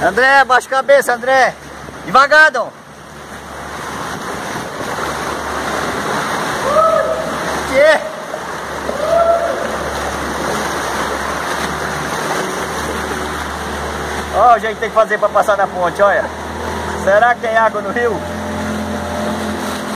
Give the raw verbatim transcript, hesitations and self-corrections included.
André, baixa a cabeça, André. Devagar, Dom. Que? Ó, o jeito que tem que fazer pra passar na ponte, olha. Será que tem água no rio?